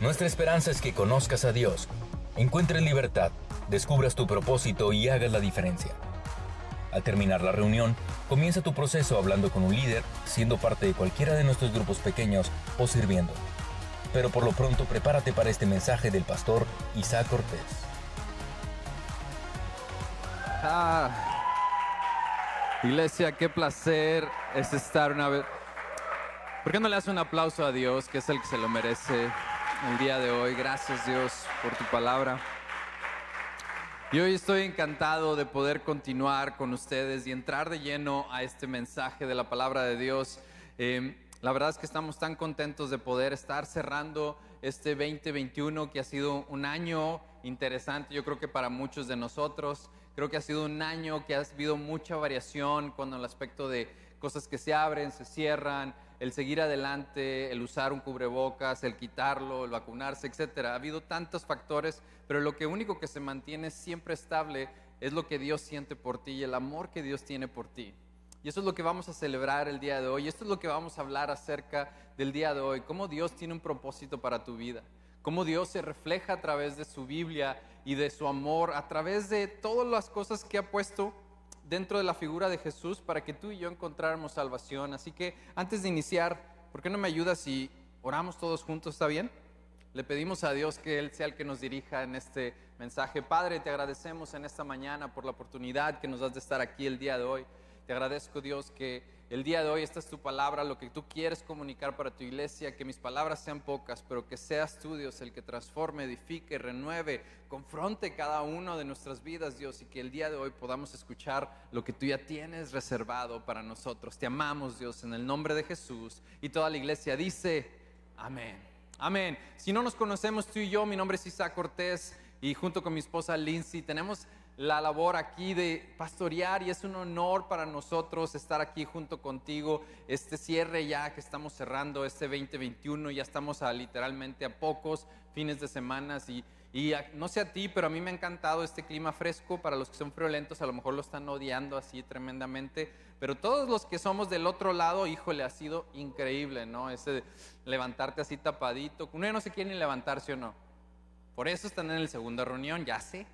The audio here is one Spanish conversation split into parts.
Nuestra esperanza es que conozcas a Dios, encuentres libertad, descubras tu propósito y hagas la diferencia. Al terminar la reunión, comienza tu proceso hablando con un líder, siendo parte de cualquiera de nuestros grupos pequeños o sirviendo. Pero por lo pronto prepárate para este mensaje del pastor Isaac Cortés. Iglesia, qué placer es estar una vez. ¿Por qué no le das un aplauso a Dios, que es el que se lo merece el día de hoy? Gracias, Dios, por tu palabra. Y hoy estoy encantado de poder continuar con ustedes y entrar de lleno a este mensaje de la palabra de Dios. La verdad es que estamos tan contentos de poder estar cerrando este 2021, que ha sido un año interesante, yo creo que para muchos de nosotros. Creo que ha sido un año que ha habido mucha variación con el aspecto de cosas que se abren, se cierran, el seguir adelante, el usar un cubrebocas, el quitarlo, el vacunarse, etcétera. Ha habido tantos factores, pero lo único que se mantiene siempre estable es lo que Dios siente por ti y el amor que Dios tiene por ti. Y eso es lo que vamos a celebrar el día de hoy. Esto es lo que vamos a hablar acerca del día de hoy. Cómo Dios tiene un propósito para tu vida. Cómo Dios se refleja a través de su Biblia y de su amor, a través de todas las cosas que ha puesto dentro de la figura de Jesús para que tú y yo encontráramos salvación. Así que antes de iniciar, ¿por qué no me ayudas si oramos todos juntos? ¿Está bien? Le pedimos a Dios que Él sea el que nos dirija en este mensaje. Padre, te agradecemos en esta mañana por la oportunidad que nos das de estar aquí el día de hoy. Te agradezco, Dios, que el día de hoy esta es tu palabra, lo que tú quieres comunicar para tu iglesia, que mis palabras sean pocas, pero que seas tú, Dios, el que transforme, edifique, renueve, confronte cada uno de nuestras vidas, Dios, y que el día de hoy podamos escuchar lo que tú ya tienes reservado para nosotros. Te amamos, Dios, en el nombre de Jesús. Y toda la iglesia dice, amén. Amén. Si no nos conocemos tú y yo, mi nombre es Isaac Cortés y junto con mi esposa Lindsay tenemos la labor aquí de pastorear y es un honor para nosotros estar aquí junto contigo. Este cierre ya que estamos cerrando este 2021, ya estamos literalmente a pocos fines de semana y no sé a ti, pero a mí me ha encantado este clima fresco. Para los que son friolentos a lo mejor lo están odiando así tremendamente, pero todos los que somos del otro lado, híjole, ha sido increíble, ¿no? Ese levantarte así tapadito, uno ya no se quiere ni levantarse o no. Por eso están en la segunda reunión, ya sé.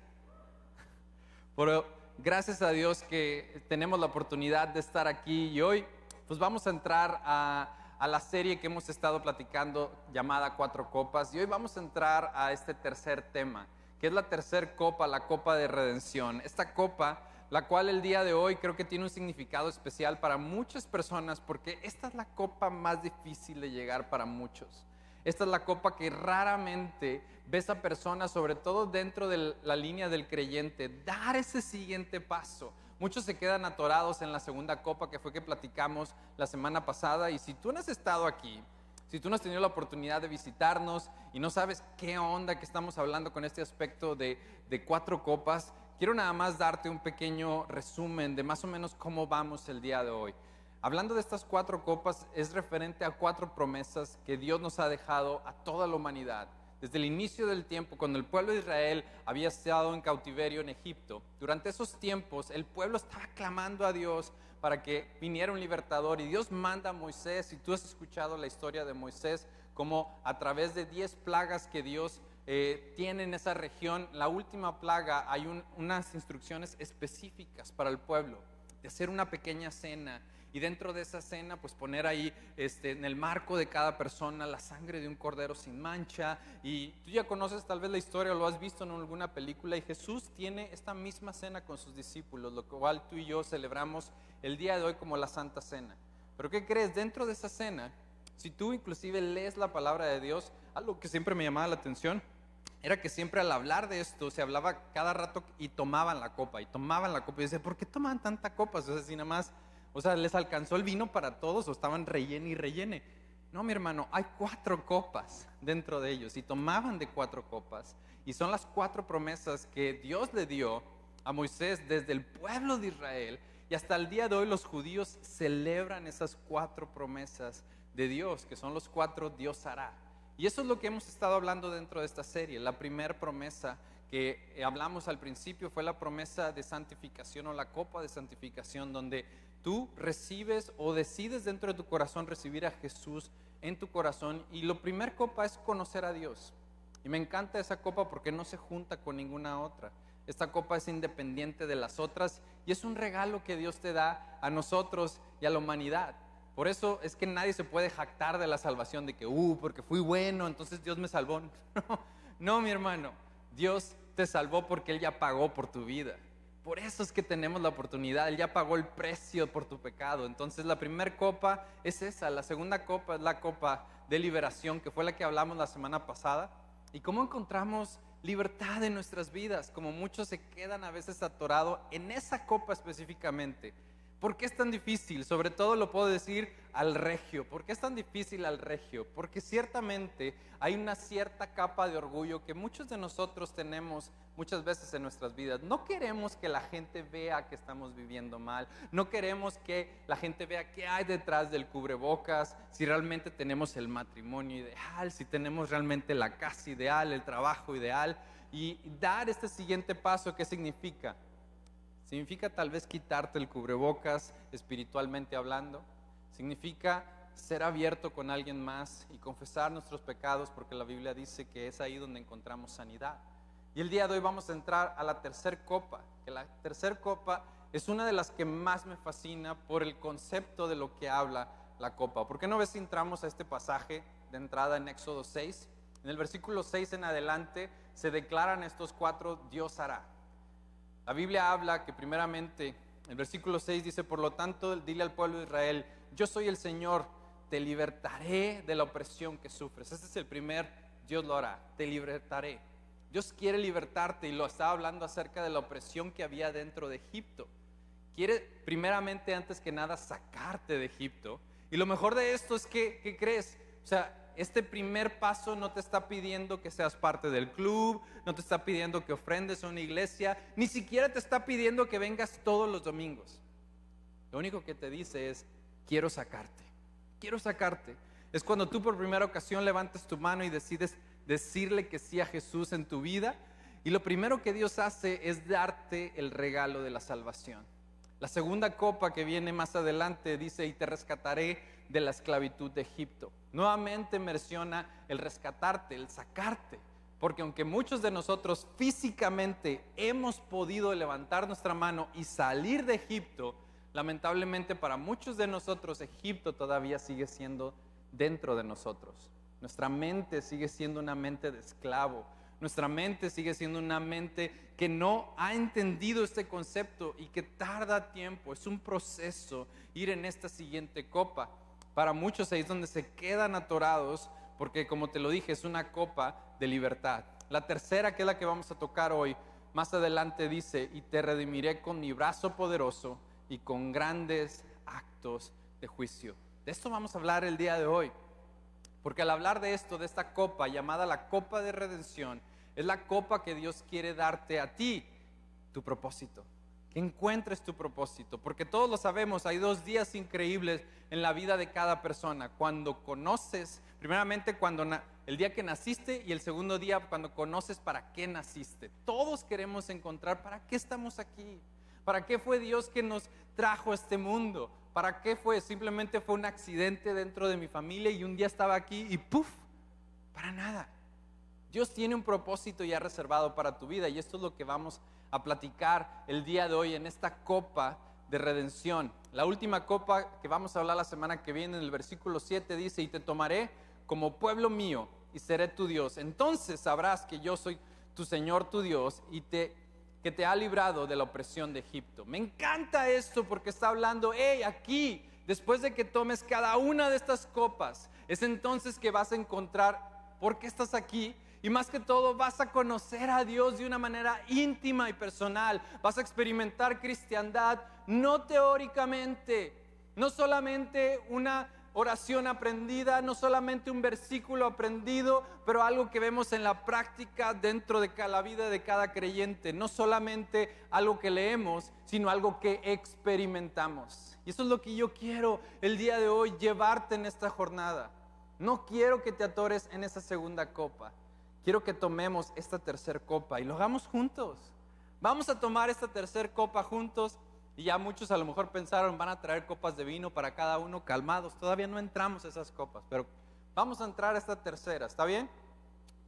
Pero gracias a Dios que tenemos la oportunidad de estar aquí y hoy pues vamos a entrar a la serie que hemos estado platicando llamada Cuatro Copas, y hoy vamos a entrar a este tercer tema, que es la tercer copa, la copa de redención. Esta copa, la cual el día de hoy creo que tiene un significado especial para muchas personas, porque esta es la copa más difícil de llegar para muchos. Esta es la copa que raramente ves a personas, sobre todo dentro de la línea del creyente, dar ese siguiente paso. Muchos se quedan atorados en la segunda copa, que fue que platicamos la semana pasada. Y si tú no has estado aquí, si tú no has tenido la oportunidad de visitarnos y no sabes qué onda que estamos hablando con este aspecto de cuatro copas, quiero nada más darte un pequeño resumen de más o menos cómo vamos el día de hoy. Hablando de estas cuatro copas, es referente a cuatro promesas que Dios nos ha dejado a toda la humanidad. Desde el inicio del tiempo, cuando el pueblo de Israel había estado en cautiverio en Egipto, durante esos tiempos el pueblo estaba clamando a Dios para que viniera un libertador, y Dios manda a Moisés. Y tú has escuchado la historia de Moisés, como a través de 10 plagas que Dios tiene en esa región, la última plaga hay unas instrucciones específicas para el pueblo, de hacer una pequeña cena. Y dentro de esa cena, pues poner ahí en el marco de cada persona la sangre de un cordero sin mancha. Y tú ya conoces tal vez la historia, lo has visto en alguna película. Y Jesús tiene esta misma cena con sus discípulos, lo cual tú y yo celebramos el día de hoy como la Santa Cena. Pero ¿qué crees? Dentro de esa cena, si tú inclusive lees la palabra de Dios, algo que siempre me llamaba la atención era que siempre al hablar de esto se hablaba cada rato y tomaban la copa. Y yo decía, ¿por qué tomaban tanta copa? O sea, si nada más... O sea, ¿les alcanzó el vino para todos o estaban rellene y rellene? No, mi hermano, hay 4 copas dentro de ellos y tomaban de 4 copas. Y son las 4 promesas que Dios le dio a Moisés desde el pueblo de Israel. Y hasta el día de hoy los judíos celebran esas 4 promesas de Dios, que son los 4 Dios hará. Y eso es lo que hemos estado hablando dentro de esta serie. La primera promesa que hablamos al principio fue la promesa de santificación, o la copa de santificación, donde tú recibes o decides dentro de tu corazón recibir a Jesús en tu corazón. Y la primera copa es conocer a Dios. Y me encanta esa copa porque no se junta con ninguna otra. Esta copa es independiente de las otras y es un regalo que Dios te da a nosotros y a la humanidad. Por eso es que nadie se puede jactar de la salvación, de que, porque fui bueno, entonces Dios me salvó. No, mi hermano, Dios te salvó porque Él ya pagó por tu vida. Por eso es que tenemos la oportunidad, Él ya pagó el precio por tu pecado. Entonces la primera copa es esa, la segunda copa es la copa de liberación, que fue la que hablamos la semana pasada. ¿Y cómo encontramos libertad en nuestras vidas? Como muchos se quedan a veces atorados en esa copa específicamente. ¿Por qué es tan difícil? Sobre todo lo puedo decir al regio. ¿Por qué es tan difícil al regio? Porque ciertamente hay una cierta capa de orgullo que muchos de nosotros tenemos muchas veces en nuestras vidas. No queremos que la gente vea que estamos viviendo mal. No queremos que la gente vea qué hay detrás del cubrebocas, si realmente tenemos el matrimonio ideal, si tenemos realmente la casa ideal, el trabajo ideal. Y dar este siguiente paso, ¿qué significa? Significa tal vez quitarte el cubrebocas espiritualmente hablando. Significa ser abierto con alguien más y confesar nuestros pecados, porque la Biblia dice que es ahí donde encontramos sanidad. Y el día de hoy vamos a entrar a la tercera copa, que la tercera copa es una de las que más me fascina por el concepto de lo que habla la copa. ¿Por qué no ves si entramos a este pasaje de entrada en Éxodo 6? En el versículo 6 en adelante se declaran estos 4 Dios hará. La Biblia habla que primeramente, el versículo 6 dice, por lo tanto, dile al pueblo de Israel, yo soy el Señor, te libertaré de la opresión que sufres. Este es el primer, Dios lo hará, te libertaré. Dios quiere libertarte y lo estaba hablando acerca de la opresión que había dentro de Egipto. Quiere primeramente, antes que nada, sacarte de Egipto. Y lo mejor de esto es que, ¿qué crees? O sea, este primer paso no te está pidiendo que seas parte del club, no te está pidiendo que ofrendes a una iglesia, ni siquiera te está pidiendo que vengas todos los domingos. Lo único que te dice es, quiero sacarte, quiero sacarte. Es cuando tú por primera ocasión levantas tu mano y decides decirle que sí a Jesús en tu vida, y lo primero que Dios hace es darte el regalo de la salvación. La segunda copa que viene más adelante dice, y te rescataré de la esclavitud de Egipto. Nuevamente menciona el rescatarte, el sacarte, porque aunque muchos de nosotros físicamente hemos podido levantar nuestra mano y salir de Egipto, lamentablemente para muchos de nosotros Egipto todavía sigue siendo dentro de nosotros. Nuestra mente sigue siendo una mente de esclavo. Nuestra mente sigue siendo una mente que no ha entendido este concepto y que tarda tiempo. Es un proceso ir en esta siguiente copa. Para muchos ahí es donde se quedan atorados porque, como te lo dije, es una copa de libertad. La tercera, que es la que vamos a tocar hoy, más adelante dice, y te redimiré con mi brazo poderoso y con grandes actos de juicio. De esto vamos a hablar el día de hoy. Porque al hablar de esto, de esta copa llamada la copa de redención, es la copa que Dios quiere darte a ti, tu propósito. Que encuentres tu propósito. Porque todos lo sabemos, hay 2 días increíbles en la vida de cada persona. Cuando conoces, primeramente el día que naciste, y el segundo día cuando conoces para qué naciste. Todos queremos encontrar para qué estamos aquí. ¿Para qué fue Dios que nos trajo a este mundo? ¿Para qué fue? Simplemente fue un accidente dentro de mi familia y un día estaba aquí y ¡puf! Para nada. Dios tiene un propósito ya reservado para tu vida y esto es lo que vamos a platicar el día de hoy en esta copa de redención. La última copa que vamos a hablar la semana que viene, en el versículo 7 dice, y te tomaré como pueblo mío y seré tu Dios. Entonces sabrás que yo soy tu Señor, tu Dios, y que te ha librado de la opresión de Egipto. Me encanta esto porque está hablando, aquí, después de que tomes cada una de estas copas, es entonces que vas a encontrar por qué estás aquí. Y más que todo vas a conocer a Dios de una manera íntima y personal. Vas a experimentar cristiandad no teóricamente, no solamente una oración aprendida, no solamente un versículo aprendido, pero algo que vemos en la práctica dentro de la vida de cada creyente. No solamente algo que leemos, sino algo que experimentamos. Y eso es lo que yo quiero el día de hoy, llevarte en esta jornada. No quiero que te atores en esa segunda copa. Quiero que tomemos esta tercera copa y lo hagamos juntos. Vamos a tomar esta tercera copa juntos. Y ya muchos a lo mejor pensaron, van a traer copas de vino para cada uno, calmados. Todavía no entramos a esas copas, pero vamos a entrar a esta tercera, ¿está bien?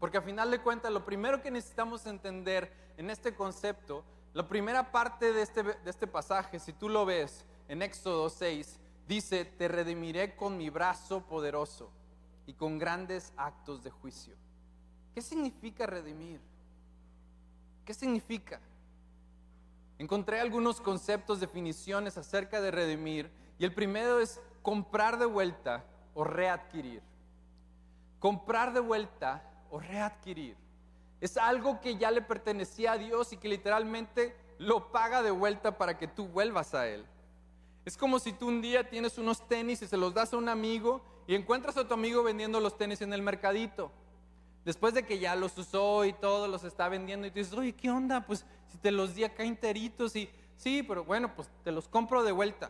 Porque a final de cuentas, lo primero que necesitamos entender en este concepto, la primera parte de este pasaje, si tú lo ves en Éxodo 6, dice, te redimiré con mi brazo poderoso y con grandes actos de juicio. ¿Qué significa redimir? ¿Qué significa? Encontré algunos conceptos, definiciones acerca de redimir, y el primero es comprar de vuelta o readquirir. Comprar de vuelta o readquirir. Es algo que ya le pertenecía a Dios y que literalmente lo paga de vuelta para que tú vuelvas a Él. Es como si tú un día tienes unos tenis y se los das a un amigo y encuentras a tu amigo vendiendo los tenis en el mercadito. Después de que ya los usó y todo, los está vendiendo, y tú dices, oye, ¿qué onda? Pues si te los di acá enteritos, y sí, pero bueno, pues te los compro de vuelta.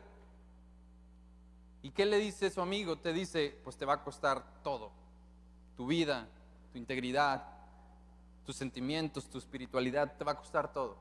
¿Y qué le dice su amigo? Te dice, pues te va a costar todo. Tu vida, tu integridad, tus sentimientos, tu espiritualidad, te va a costar todo.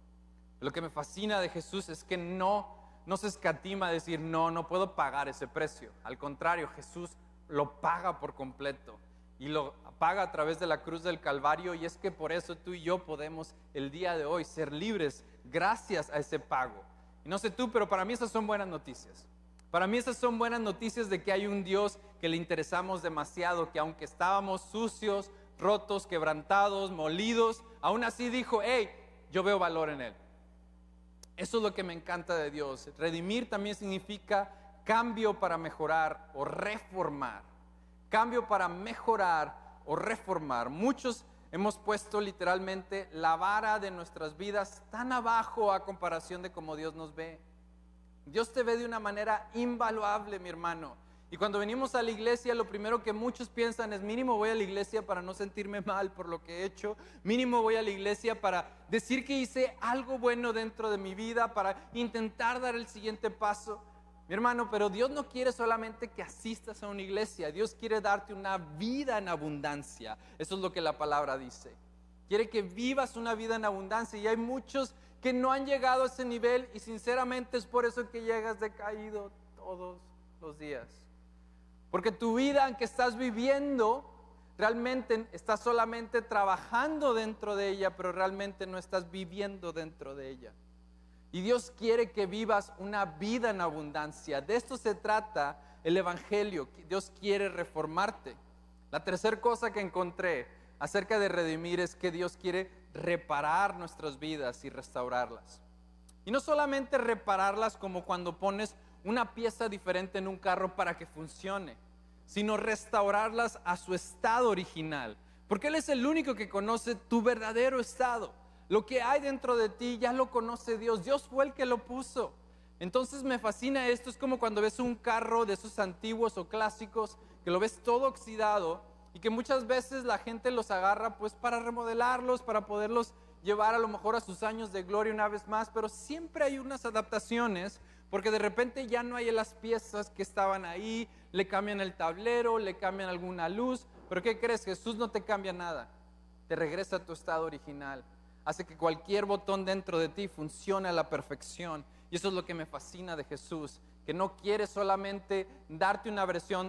Lo que me fascina de Jesús es que no se escatima a decir, no puedo pagar ese precio. Al contrario, Jesús lo paga por completo. Y lo paga a través de la cruz del Calvario, y es que por eso tú y yo podemos el día de hoy ser libres gracias a ese pago. Y no sé tú, pero para mí esas son buenas noticias. Para mí esas son buenas noticias de que hay un Dios que le interesamos demasiado, que aunque estábamos sucios, rotos, quebrantados, molidos, aún así dijo, hey, yo veo valor en Él. Eso es lo que me encanta de Dios. Redimir también significa cambio para mejorar o reformar. Cambio para mejorar o reformar. Muchos hemos puesto literalmente la vara de nuestras vidas tan abajo a comparación de cómo Dios nos ve. Dios te ve de una manera invaluable, mi hermano. Y cuando venimos a la iglesia, lo primero que muchos piensan es, mínimo voy a la iglesia para no sentirme mal por lo que he hecho. Mínimo voy a la iglesia para decir que hice algo bueno dentro de mi vida, para intentar dar el siguiente paso. Mi hermano, pero Dios no quiere solamente que asistas a una iglesia. Dios quiere darte una vida en abundancia. Eso es lo que la palabra dice. Quiere que vivas una vida en abundancia, y hay muchos que no han llegado a ese nivel, y sinceramente es por eso que llegas decaído todos los días. Porque tu vida, aunque estás viviendo, realmente estás solamente trabajando dentro de ella, pero realmente no estás viviendo dentro de ella. Y Dios quiere que vivas una vida en abundancia. De esto se trata el Evangelio. Dios quiere reformarte. La tercera cosa que encontré acerca de redimir es que Dios quiere reparar nuestras vidas y restaurarlas. Y no solamente repararlas como cuando pones una pieza diferente en un carro para que funcione, sino restaurarlas a su estado original. Porque Él es el único que conoce tu verdadero estado. Lo que hay dentro de ti ya lo conoce Dios. Dios fue el que lo puso. Entonces me fascina esto. Es como cuando ves un carro de esos antiguos o clásicos, que lo ves todo oxidado, y que muchas veces la gente los agarra pues para remodelarlos, para poderlos llevar a lo mejor a sus años de gloria una vez más. Pero siempre hay unas adaptaciones, porque de repente ya no hay las piezas que estaban ahí, le cambian el tablero, le cambian alguna luz. Pero ¿qué crees? Jesús no te cambia nada, te regresa a tu estado original. Hace que cualquier botón dentro de ti funcione a la perfección. Y eso es lo que me fascina de Jesús, que no quiere solamente darte una versión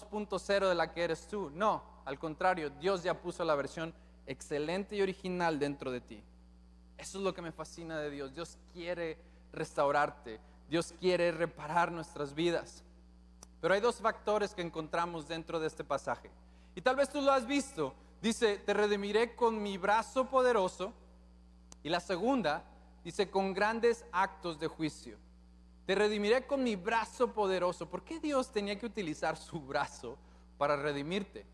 2.0 de la que eres tú. No, al contrario, Dios ya puso la versión excelente y original dentro de ti. Eso es lo que me fascina de Dios. Dios quiere restaurarte. Dios quiere reparar nuestras vidas. Pero hay dos factores que encontramos dentro de este pasaje. Y tal vez tú lo has visto. Dice, te redimiré con mi brazo poderoso. Y la segunda, dice, con grandes actos de juicio. Te redimiré con mi brazo poderoso. ¿Por qué Dios tenía que utilizar su brazo para redimirte?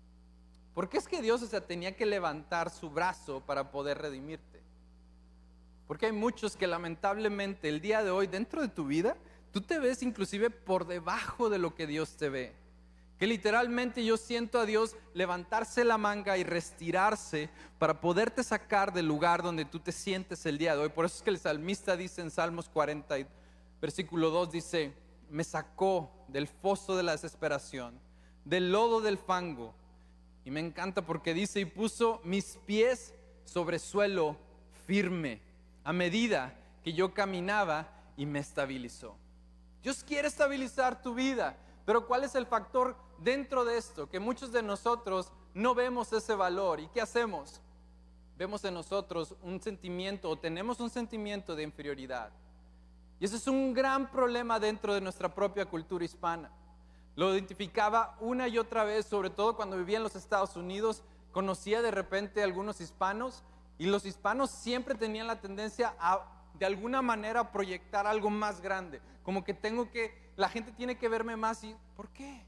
¿Por qué es que Dios, tenía que levantar su brazo para poder redimirte? Porque hay muchos que lamentablemente el día de hoy dentro de tu vida, tú te ves inclusive por debajo de lo que Dios te ve. Que literalmente yo siento a Dios levantarse la manga y retirarse para poderte sacar del lugar donde tú te sientes el día de hoy. Por eso es que el salmista dice en Salmos 40, versículo 2, dice, me sacó del foso de la desesperación, del lodo del fango. Y me encanta porque dice, y puso mis pies sobre suelo firme, a medida que yo caminaba, y me estabilizó. Dios quiere estabilizar tu vida. Pero ¿cuál es el factor dentro de esto? Que muchos de nosotros no vemos ese valor. ¿Y qué hacemos? Vemos en nosotros un sentimiento, o tenemos un sentimiento de inferioridad. Y ese es un gran problema dentro de nuestra propia cultura hispana. Lo identificaba una y otra vez, sobre todo cuando vivía en los Estados Unidos. Conocía de repente a algunos hispanos, y los hispanos siempre tenían la tendencia a, de alguna manera, proyectar algo más grande. Como que la gente tiene que verme más. ¿Y por qué?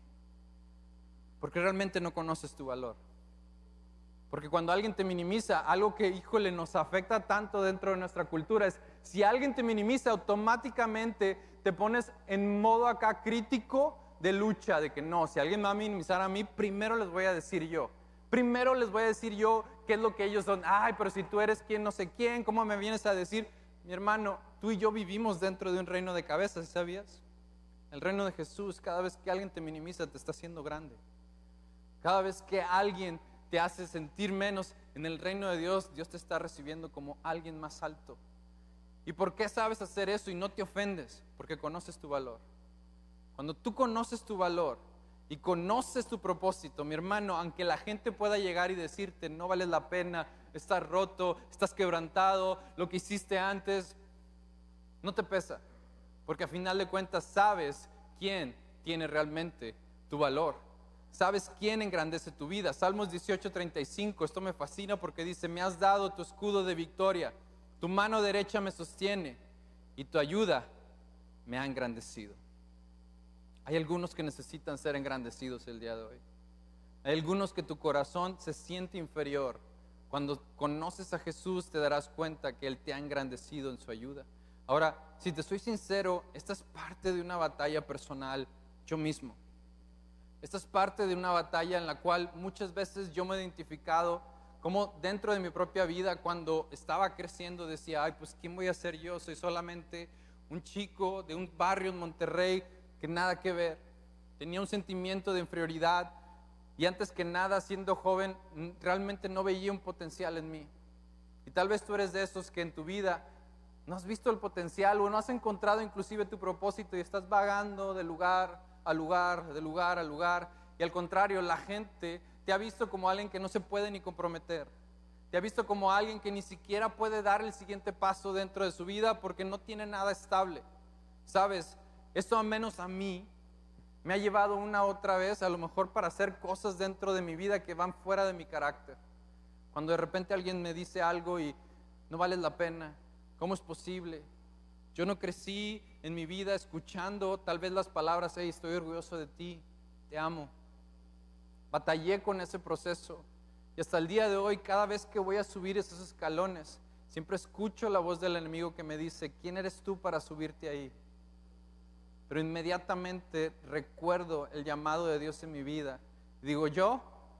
Porque realmente no conoces tu valor. Porque cuando alguien te minimiza, algo que, híjole, nos afecta tanto dentro de nuestra cultura es, si alguien te minimiza, automáticamente te pones en modo acá crítico de lucha, de que no, si alguien me va a minimizar a mí, primero les voy a decir yo. Primero les voy a decir yo qué es lo que ellos son. Ay, pero si tú eres quien no sé quién, ¿cómo me vienes a decir? Mi hermano, tú y yo vivimos dentro de un reino de cabezas, ¿sabías? El reino de Jesús, cada vez que alguien te minimiza, te está haciendo grande. Cada vez que alguien te hace sentir menos, en el reino de Dios, Dios te está recibiendo como alguien más alto. ¿Y por qué sabes hacer eso y no te ofendes? Porque conoces tu valor. Cuando tú conoces tu valor y conoces tu propósito, mi hermano, aunque la gente pueda llegar y decirte, no vales la pena, estás roto, estás quebrantado, lo que hiciste antes, no te pesa. Porque a final de cuentas sabes quién tiene realmente tu valor. Sabes quién engrandece tu vida. Salmos 18:35, esto me fascina porque dice, me has dado tu escudo de victoria, tu mano derecha me sostiene y tu ayuda me ha engrandecido. Hay algunos que necesitan ser engrandecidos el día de hoy. Hay algunos que tu corazón se siente inferior. Cuando conoces a Jesús te darás cuenta que Él te ha engrandecido en su ayuda. Ahora, si te soy sincero, esta es parte de una batalla personal yo mismo. Esta es parte de una batalla en la cual muchas veces yo me he identificado como dentro de mi propia vida, cuando estaba creciendo decía, ay, pues ¿quién voy a ser yo? Soy solamente un chico de un barrio en Monterrey que nada que ver. Tenía un sentimiento de inferioridad y antes que nada, siendo joven, realmente no veía un potencial en mí. Y tal vez tú eres de esos que en tu vida no has visto el potencial o no has encontrado inclusive tu propósito y estás vagando de lugar a lugar, de lugar a lugar, y al contrario, la gente te ha visto como alguien que no se puede ni comprometer, te ha visto como alguien que ni siquiera puede dar el siguiente paso dentro de su vida porque no tiene nada estable. ¿Sabes? Esto al menos a mí me ha llevado una otra vez a lo mejor para hacer cosas dentro de mi vida que van fuera de mi carácter. Cuando de repente alguien me dice algo y no vales la pena, ¿cómo es posible? Yo no crecí en mi vida escuchando tal vez las palabras, hey, estoy orgulloso de ti, te amo. Batallé con ese proceso y hasta el día de hoy, cada vez que voy a subir esos escalones, siempre escucho la voz del enemigo que me dice, ¿quién eres tú para subirte ahí? Pero inmediatamente recuerdo el llamado de Dios en mi vida. Y digo, yo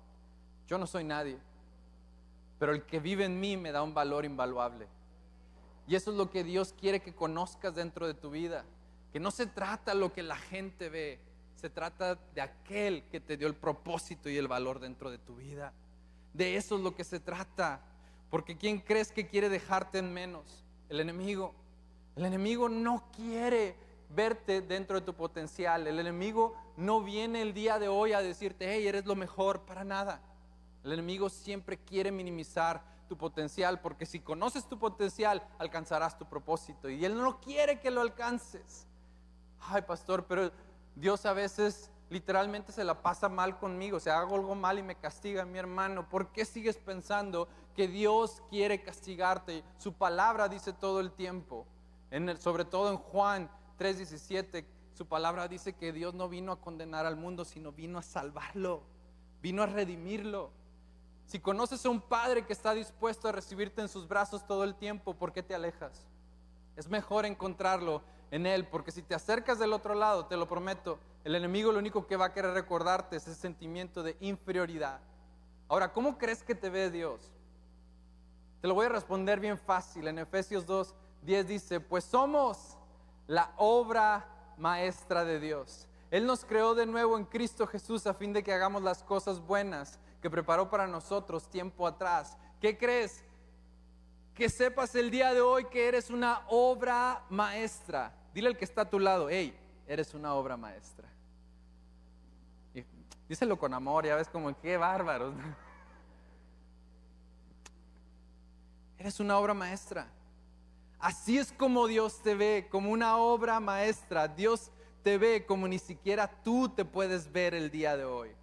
no soy nadie, pero el que vive en mí me da un valor invaluable. Y eso es lo que Dios quiere que conozcas dentro de tu vida. Que no se trata lo que la gente ve, se trata de aquel que te dio el propósito y el valor dentro de tu vida. De eso es lo que se trata. Porque ¿quién crees que quiere dejarte en menos? El enemigo. El enemigo no quiere verte dentro de tu potencial. El enemigo no viene el día de hoy a decirte, hey, eres lo mejor, para nada. El enemigo siempre quiere minimizar tu potencial, porque si conoces tu potencial, alcanzarás tu propósito, y Él no quiere que lo alcances. Ay, pastor, pero Dios a veces literalmente se la pasa mal conmigo, o sea, hago algo mal y me castiga. Mi hermano, ¿por qué sigues pensando que Dios quiere castigarte? Su palabra dice todo el tiempo, sobre todo en Juan 3:17, su palabra dice que Dios no vino a condenar al mundo, sino vino a salvarlo, vino a redimirlo. Si conoces a un padre que está dispuesto a recibirte en sus brazos todo el tiempo, ¿por qué te alejas? Es mejor encontrarlo en Él, porque si te acercas del otro lado, te lo prometo, el enemigo lo único que va a querer recordarte es ese sentimiento de inferioridad. Ahora, ¿cómo crees que te ve Dios? Te lo voy a responder bien fácil. En Efesios 2:10 dice, pues somos la obra maestra de Dios. Él nos creó de nuevo en Cristo Jesús a fin de que hagamos las cosas buenas que preparó para nosotros tiempo atrás. ¿Qué crees? Que sepas el día de hoy que eres una obra maestra. Dile al que está a tu lado, hey, eres una obra maestra. Y Díselo con amor, ya ves como qué bárbaros. Eres una obra maestra. Así es como Dios te ve, como una obra maestra. Dios te ve como ni siquiera tú te puedes ver el día de hoy.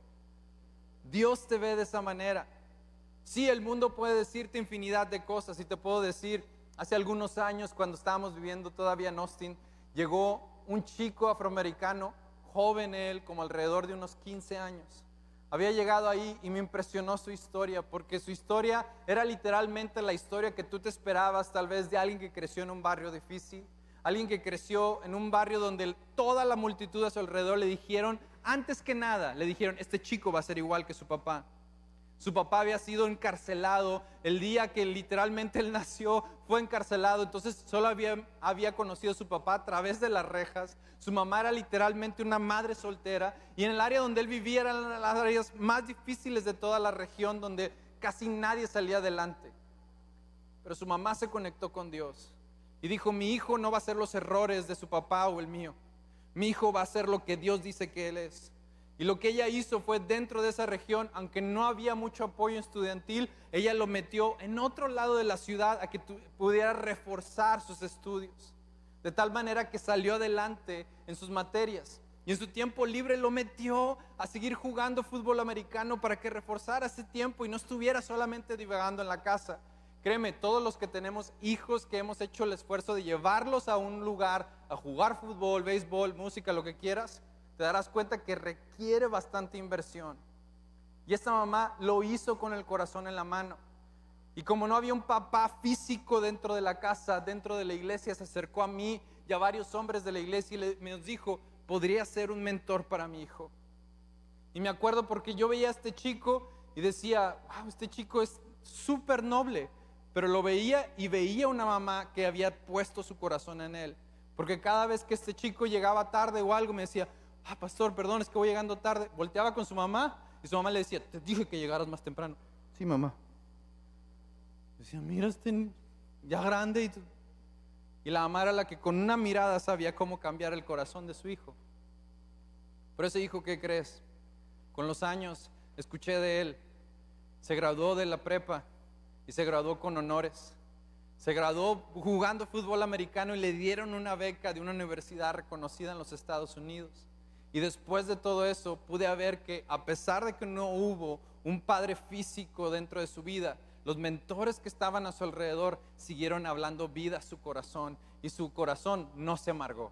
Dios te ve de esa manera. Sí, el mundo puede decirte infinidad de cosas, y te puedo decir, hace algunos años cuando estábamos viviendo todavía en Austin, llegó un chico afroamericano, joven él, como alrededor de unos 15 años. Había llegado ahí y me impresionó su historia, porque su historia era literalmente la historia que tú te esperabas tal vez de alguien que creció en un barrio difícil, alguien que creció en un barrio donde toda la multitud a su alrededor le dijeron, antes que nada, le dijeron, este chico va a ser igual que su papá. Su papá había sido encarcelado el día que literalmente él nació, fue encarcelado, entonces solo había conocido a su papá a través de las rejas. Su mamá era literalmente una madre soltera, y en el área donde él vivía eran las áreas más difíciles de toda la región, donde casi nadie salía adelante. Pero su mamá se conectó con Dios y dijo, mi hijo no va a hacer los errores de su papá o el mío, mi hijo va a hacer lo que Dios dice que él es. Y lo que ella hizo fue, dentro de esa región, aunque no había mucho apoyo estudiantil, ella lo metió en otro lado de la ciudad a que pudiera reforzar sus estudios, de tal manera que salió adelante en sus materias. Y en su tiempo libre lo metió a seguir jugando fútbol americano para que reforzara ese tiempo y no estuviera solamente divagando en la casa. Créeme, todos los que tenemos hijos que hemos hecho el esfuerzo de llevarlos a un lugar a jugar fútbol, béisbol, música, lo que quieras, te darás cuenta que requiere bastante inversión. Y esta mamá lo hizo con el corazón en la mano. Y como no había un papá físico dentro de la casa, dentro de la iglesia, se acercó a mí y a varios hombres de la iglesia y me dijo, podría ser un mentor para mi hijo. Y me acuerdo porque yo veía a este chico y decía, wow, este chico es súper noble. Pero lo veía y veía una mamá que había puesto su corazón en él. Porque cada vez que este chico llegaba tarde o algo, me decía, pastor, perdón, es que voy llegando tarde. Volteaba con su mamá y su mamá le decía, te dije que llegaras más temprano. Sí, mamá. Decía, mira, este ya grande. Y la mamá era la que con una mirada sabía cómo cambiar el corazón de su hijo. Pero ese hijo, ¿qué crees? Con los años escuché de él. Se graduó de la prepa y se graduó con honores. Se graduó jugando fútbol americano y le dieron una beca de una universidad reconocida en los Estados Unidos. Y después de todo eso pude ver que, a pesar de que no hubo un padre físico dentro de su vida, los mentores que estaban a su alrededor siguieron hablando vida a su corazón, y su corazón no se amargó.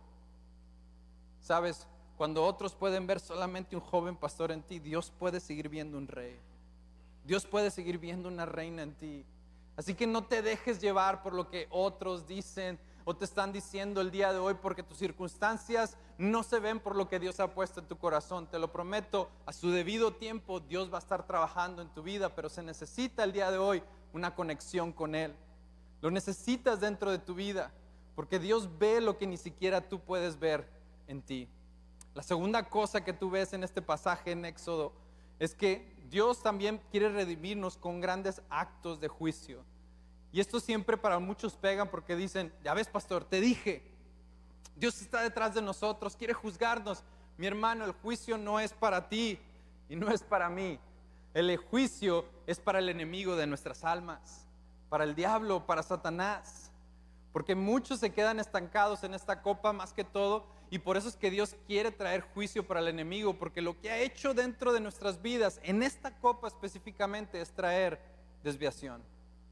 ¿Sabes? Cuando otros pueden ver solamente un joven pastor en ti, Dios puede seguir viendo un rey. Dios puede seguir viendo una reina en ti. Así que no te dejes llevar por lo que otros dicen o te están diciendo el día de hoy, porque tus circunstancias no se ven por lo que Dios ha puesto en tu corazón. Te lo prometo, a su debido tiempo Dios va a estar trabajando en tu vida, pero se necesita el día de hoy una conexión con Él. Lo necesitas dentro de tu vida, porque Dios ve lo que ni siquiera tú puedes ver en ti. La segunda cosa que tú ves en este pasaje en Éxodo es que Dios también quiere redimirnos con grandes actos de juicio. Y esto siempre para muchos pegan, porque dicen, ya ves, pastor, te dije, Dios está detrás de nosotros, quiere juzgarnos. Mi hermano, el juicio no es para ti y no es para mí. El juicio es para el enemigo de nuestras almas, para el diablo, para Satanás. Porque muchos se quedan estancados en esta copa más que todo, y por eso es que Dios quiere traer juicio para el enemigo, porque lo que ha hecho dentro de nuestras vidas, en esta copa específicamente, es traer desviación.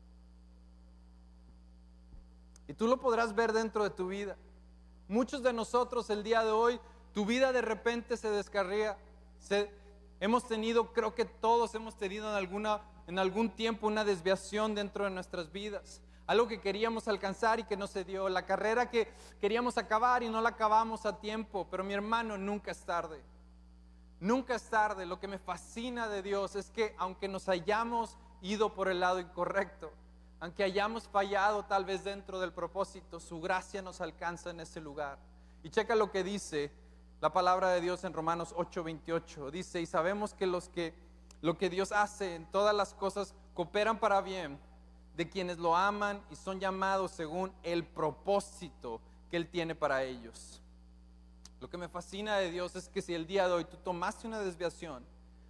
Y tú lo podrás ver dentro de tu vida. Muchos de nosotros el día de hoy, tu vida de repente se descarría. Hemos tenido, creo que todos hemos tenido en algún tiempo una desviación dentro de nuestras vidas. Algo que queríamos alcanzar y que no se dio. La carrera que queríamos acabar y no la acabamos a tiempo. Pero mi hermano, nunca es tarde. Nunca es tarde. Lo que me fascina de Dios es que aunque nos hayamos ido por el lado incorrecto, aunque hayamos fallado tal vez dentro del propósito, su gracia nos alcanza en ese lugar. Y checa lo que dice la palabra de Dios en Romanos 8:28. Dice, y sabemos que lo que Dios hace en todas las cosas cooperan para bien de quienes lo aman y son llamados según el propósito que Él tiene para ellos. Lo que me fascina de Dios es que si el día de hoy tú tomaste una desviación,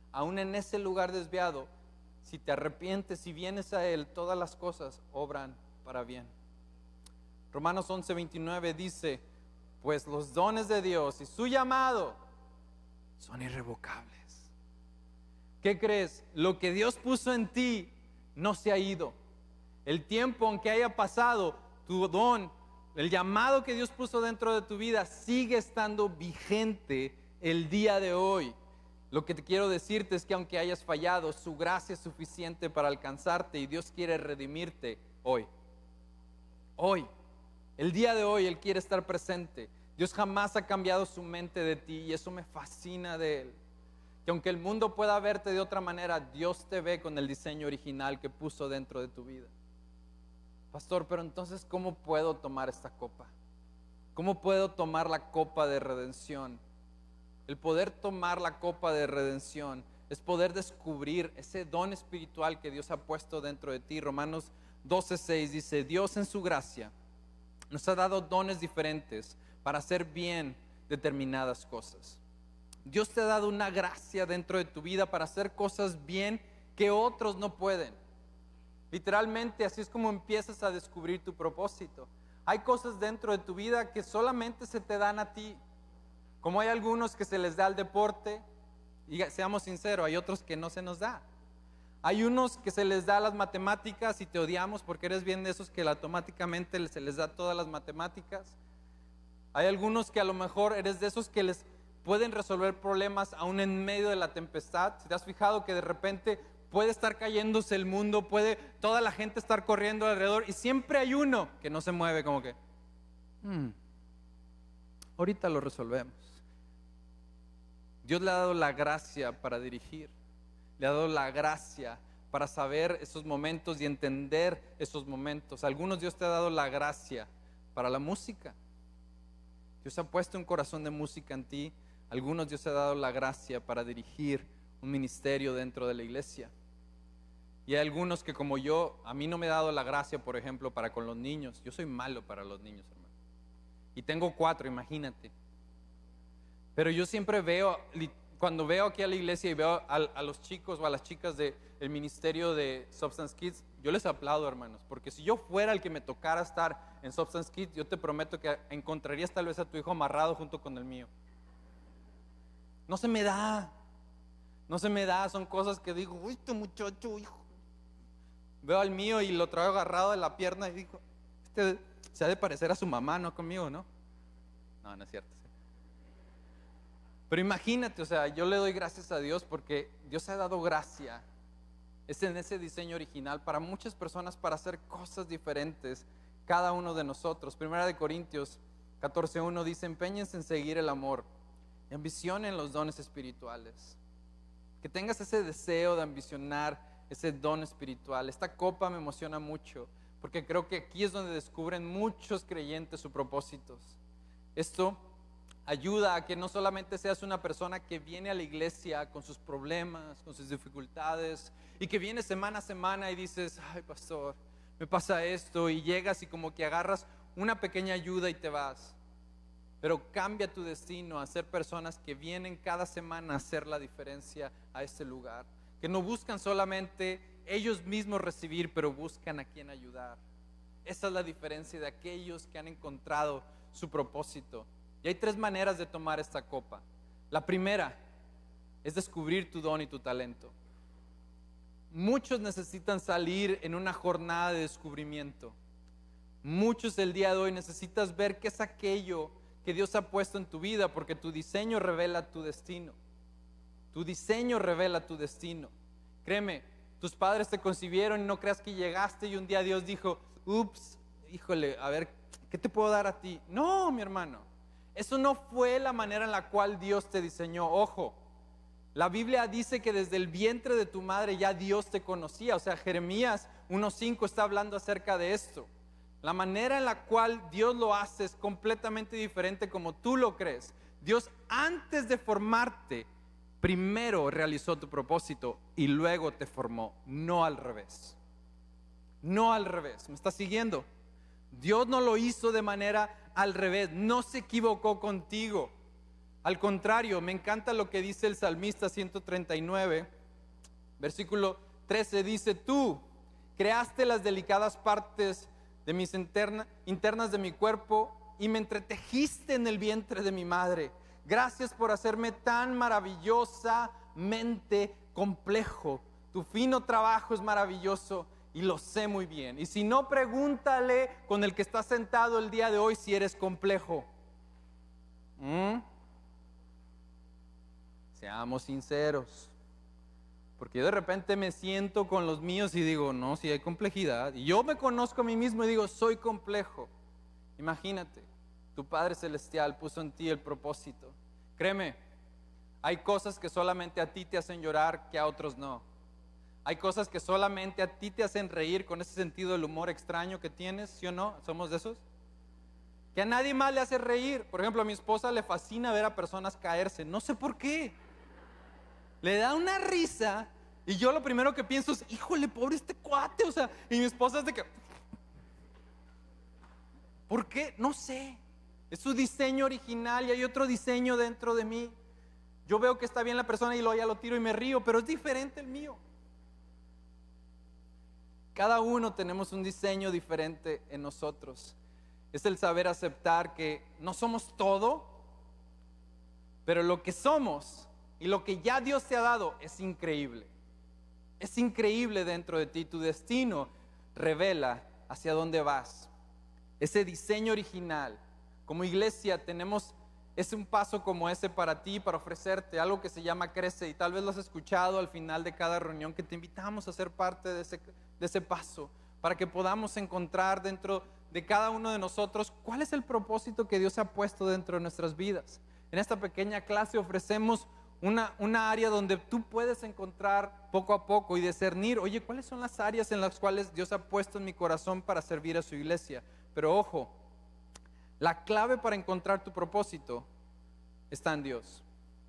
aún en ese lugar desviado, si te arrepientes y vienes a Él, todas las cosas obran para bien. Romanos 11:29 dice, pues los dones de Dios y su llamado son irrevocables. ¿Qué crees? Lo que Dios puso en ti no se ha ido. El tiempo, aunque haya pasado, tu don, el llamado que Dios puso dentro de tu vida sigue estando vigente el día de hoy. Lo que te quiero decirte es que aunque hayas fallado, su gracia es suficiente para alcanzarte y Dios quiere redimirte hoy. Hoy, el día de hoy, Él quiere estar presente. Dios jamás ha cambiado su mente de ti y eso me fascina de Él. Que aunque el mundo pueda verte de otra manera, Dios te ve con el diseño original que puso dentro de tu vida. Pastor, pero entonces, ¿cómo puedo tomar esta copa? ¿Cómo puedo tomar la copa de redención? El poder tomar la copa de redención es poder descubrir ese don espiritual que Dios ha puesto dentro de ti. Romanos 12:6 dice, Dios en su gracia nos ha dado dones diferentes para hacer bien determinadas cosas. Dios te ha dado una gracia dentro de tu vida para hacer cosas bien que otros no pueden. Literalmente así es como empiezas a descubrir tu propósito. Hay cosas dentro de tu vida que solamente se te dan a ti. Como hay algunos que se les da el deporte, y seamos sinceros, hay otros que no se nos da. Hay unos que se les da las matemáticas y te odiamos porque eres bien de esos que automáticamente se les da todas las matemáticas. Hay algunos que a lo mejor eres de esos que les pueden resolver problemas aún en medio de la tempestad. Si te has fijado que de repente puede estar cayéndose el mundo, puede toda la gente estar corriendo alrededor y siempre hay uno que no se mueve, como que ahorita lo resolvemos. Dios le ha dado la gracia para dirigir, le ha dado la gracia para saber esos momentos y entender esos momentos. Algunos Dios te ha dado la gracia para la música. Dios ha puesto un corazón de música en ti. Algunos Dios te ha dado la gracia para dirigir un ministerio dentro de la iglesia. Y hay algunos que como yo, a mí no me ha dado la gracia, por ejemplo, para con los niños. Yo soy malo para los niños, hermano. Y tengo 4, imagínate. Pero yo siempre veo, cuando veo aquí a la iglesia y veo a los chicos o a las chicas del ministerio de Substance Kids, yo les aplaudo, hermanos. Porque si yo fuera el que me tocara estar en Substance Kids, yo te prometo que encontrarías tal vez a tu hijo amarrado junto con el mío. No se me da. No se me da, son cosas que digo, uy, este muchacho, hijo. Veo al mío y lo traigo agarrado de la pierna y digo, este se ha de parecer a su mamá, no conmigo, ¿no? No, no es cierto. Sí. Pero imagínate, o sea, yo le doy gracias a Dios porque Dios ha dado gracia. Es en ese diseño original para muchas personas para hacer cosas diferentes, cada uno de nosotros. Primera de Corintios 14:1 dice, empeñense en seguir el amor y ambicionen los dones espirituales. Que tengas ese deseo de ambicionar ese don espiritual. Esta copa me emociona mucho porque creo que aquí es donde descubren muchos creyentes sus propósitos. Esto ayuda a que no solamente seas una persona que viene a la iglesia con sus problemas, con sus dificultades y que viene semana a semana y dices, ay pastor, me pasa esto, y llegas y como que agarras una pequeña ayuda y te vas. Pero cambia tu destino a ser personas que vienen cada semana a hacer la diferencia a este lugar. Que no buscan solamente ellos mismos recibir, pero buscan a quien ayudar. Esa es la diferencia de aquellos que han encontrado su propósito. Y hay 3 maneras de tomar esta copa. La primera es descubrir tu don y tu talento. Muchos necesitan salir en una jornada de descubrimiento. Muchos el día de hoy necesitas ver qué es aquello que Dios ha puesto en tu vida, porque tu diseño revela tu destino. Tu diseño revela tu destino. Créeme, tus padres te concibieron y no creas que llegaste y un día Dios dijo, ups, híjole, a ver, ¿qué te puedo dar a ti? No, mi hermano, eso no fue la manera en la cual Dios te diseñó. Ojo, la Biblia dice que desde el vientre de tu madre ya Dios te conocía. O sea, Jeremías 1:5 está hablando acerca de esto. La manera en la cual Dios lo hace es completamente diferente como tú lo crees. Dios, antes de formarte, primero realizó tu propósito y luego te formó, no al revés. No al revés. ¿Me estás siguiendo? Dios no lo hizo de manera al revés, no se equivocó contigo. Al contrario, me encanta lo que dice el Salmista 139, versículo 13, dice: tú creaste las delicadas partes de mis internas de mi cuerpo y me entretejiste en el vientre de mi madre. Gracias por hacerme tan maravillosamente complejo. Tu fino trabajo es maravilloso y lo sé muy bien. Y si no, pregúntale con el que está sentado el día de hoy si eres complejo. Seamos sinceros. Porque yo de repente me siento con los míos y digo, no, si hay complejidad. Y yo me conozco a mí mismo y digo, soy complejo. Imagínate, tu Padre Celestial puso en ti el propósito. Créeme, hay cosas que solamente a ti te hacen llorar que a otros no. Hay cosas que solamente a ti te hacen reír con ese sentido del humor extraño que tienes, ¿sí o no? ¿Somos de esos? Que a nadie más le hace reír. Por ejemplo, a mi esposa le fascina ver a personas caerse. No sé por qué. Le da una risa y yo lo primero que pienso es, híjole, pobre este cuate, o sea, y mi esposa es de que, ¿por qué? No sé, es su diseño original y hay otro diseño dentro de mí. Yo veo que está bien la persona y ya lo tiro y me río, pero es diferente el mío. Cada uno tenemos un diseño diferente en nosotros. Es el saber aceptar que no somos todo, pero lo que somos y lo que ya Dios te ha dado es increíble. Es increíble dentro de ti. Tu destino revela hacia dónde vas. Ese diseño original. Como iglesia tenemos un paso como ese para ti, para ofrecerte algo que se llama Crece. Y tal vez lo has escuchado al final de cada reunión, que te invitamos a ser parte de ese paso, para que podamos encontrar dentro de cada uno de nosotros cuál es el propósito que Dios ha puesto dentro de nuestras vidas. En esta pequeña clase ofrecemos una área donde tú puedes encontrar poco a poco y discernir, oye, ¿cuáles son las áreas en las cuales Dios ha puesto en mi corazón para servir a su iglesia? Pero ojo, la clave para encontrar tu propósito está en Dios.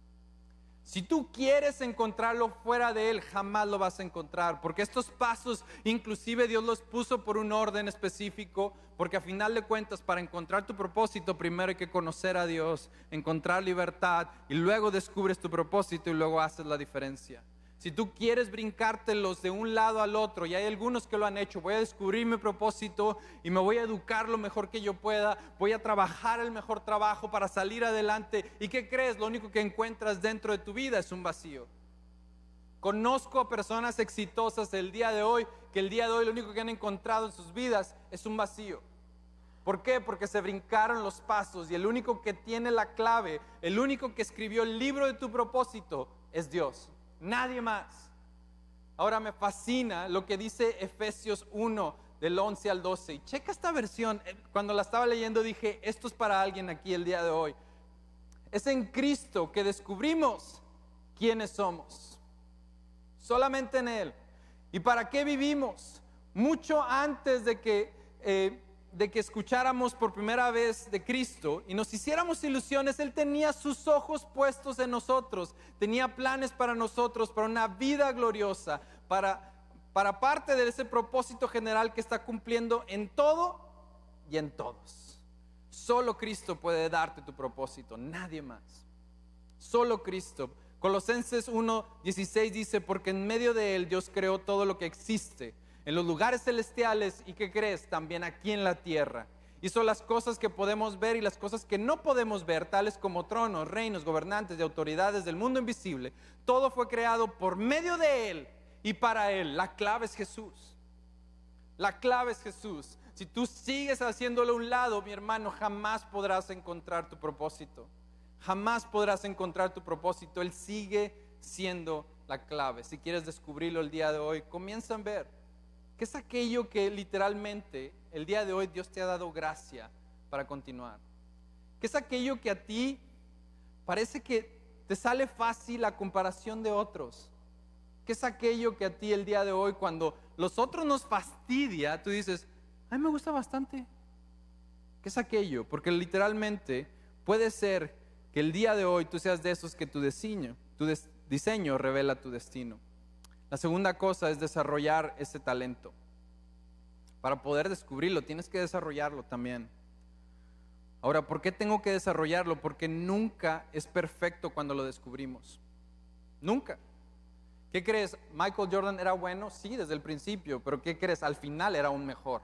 Si tú quieres encontrarlo fuera de Él, jamás lo vas a encontrar, porque estos pasos inclusive Dios los puso por un orden específico, porque a final de cuentas para encontrar tu propósito primero hay que conocer a Dios, encontrar libertad y luego descubres tu propósito y luego haces la diferencia. Si tú quieres brincártelos de un lado al otro, y hay algunos que lo han hecho, voy a descubrir mi propósito y me voy a educar lo mejor que yo pueda, voy a trabajar el mejor trabajo para salir adelante. ¿Y qué crees? Lo único que encuentras dentro de tu vida es un vacío. Conozco a personas exitosas el día de hoy, que el día de hoy lo único que han encontrado en sus vidas es un vacío. ¿Por qué? Porque se brincaron los pasos y el único que tiene la clave, el único que escribió el libro de tu propósito es Dios. Nadie más. Ahora me fascina lo que dice Efesios 1 del 11 al 12. Y checa esta versión. Cuando la estaba leyendo dije, esto es para alguien aquí el día de hoy. Es en Cristo que descubrimos quiénes somos. Solamente en Él. ¿Y para qué vivimos? Mucho antes de que escucháramos por primera vez de Cristo y nos hiciéramos ilusiones, Él tenía sus ojos puestos en nosotros, tenía planes para nosotros, para una vida gloriosa, para parte de ese propósito general que está cumpliendo en todo y en todos. Solo Cristo puede darte tu propósito, nadie más. Solo Cristo. Colosenses 1:16 dice, porque en medio de Él Dios creó todo lo que existe, en los lugares celestiales y ¿qué crees? También aquí en la tierra. Hizo las cosas que podemos ver y las cosas que no podemos ver, tales como tronos, reinos, gobernantes y autoridades del mundo invisible. Todo fue creado por medio de Él y para Él. La clave es Jesús. La clave es Jesús. Si tú sigues haciéndolo a un lado, mi hermano, jamás podrás encontrar tu propósito. Jamás podrás encontrar tu propósito. Él sigue siendo la clave. Si quieres descubrirlo el día de hoy, comienza a ver ¿qué es aquello que literalmente el día de hoy Dios te ha dado gracia para continuar? ¿Qué es aquello que a ti parece que te sale fácil a comparación de otros? ¿Qué es aquello que a ti el día de hoy, cuando los otros nos fastidia, tú dices, a mí me gusta bastante? ¿Qué es aquello? Porque literalmente puede ser que el día de hoy tú seas de esos que tu diseño revela tu destino. La segunda cosa es desarrollar ese talento. Para poder descubrirlo, tienes que desarrollarlo también. Ahora, ¿por qué tengo que desarrollarlo? Porque nunca es perfecto cuando lo descubrimos. Nunca. ¿Qué crees? ¿Michael Jordan era bueno? Sí, desde el principio. Pero ¿qué crees? Al final era aún mejor.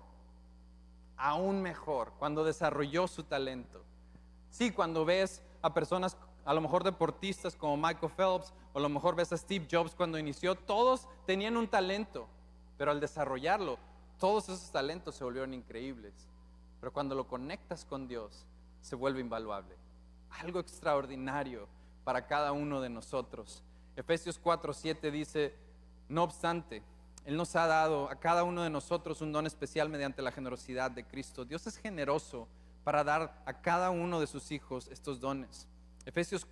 Aún mejor, cuando desarrolló su talento. Sí, cuando ves a personas, a lo mejor deportistas como Michael Phelps, o a lo mejor ves a Steve Jobs cuando inició, todos tenían un talento, pero al desarrollarlo, todos esos talentos se volvieron increíbles. Pero cuando lo conectas con Dios, se vuelve invaluable. Algo extraordinario para cada uno de nosotros. Efesios 4:7 dice, no obstante, Él nos ha dado a cada uno de nosotros un don especial mediante la generosidad de Cristo. Dios es generoso para dar a cada uno de sus hijos estos dones. Efesios